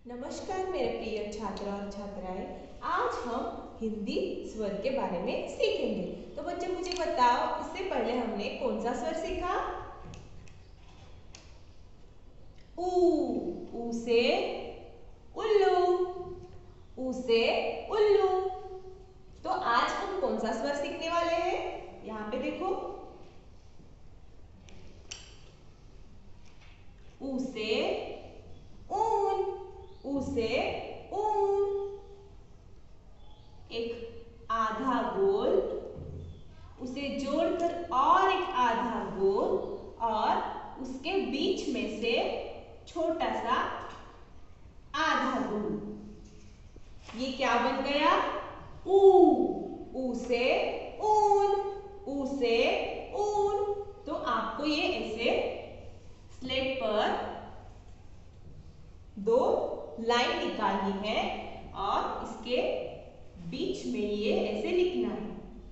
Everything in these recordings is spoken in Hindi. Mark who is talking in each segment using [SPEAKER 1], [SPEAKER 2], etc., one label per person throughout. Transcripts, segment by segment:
[SPEAKER 1] नमस्कार मेरे प्रिय छात्र और छात्राएं। आज हम हिंदी स्वर के बारे में सीखेंगे। तो बच्चे मुझे बताओ, इससे पहले हमने कौन सा स्वर सीखा? ऊ। ऊ से उल्लू। ऊ से उल्लू। तो आज हम कौन सा स्वर सीखने वाले हैं? यहाँ पे देखो, ऊ से ऊन। ऊ से ऊन। एक आधा गोल, उसे जोड़कर और एक आधा गोल और उसके बीच में से छोटा सा आधा गोल। ये क्या बन गया? ऊ। ऊ से ऊन। ऊ से ऊन। तो आपको ये ऐसे स्लेट पर दो लाइन निकालनी है और इसके बीच में ये ऐसे लिखना है,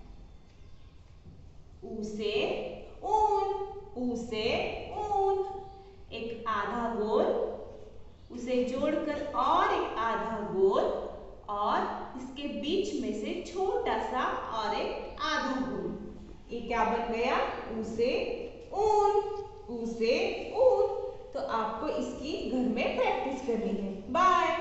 [SPEAKER 1] ऊ से ऊन। ऊ से ऊन। एक आधा गोल, उसे जोड़कर और एक आधा गोल और इसके बीच में से छोटा सा और एक आधा गोल। ये क्या बन गया? ऊ से ऊन। ऊ से ऊन। तो आपको इसकी घर में प्रैक्टिस करनी है। बाय।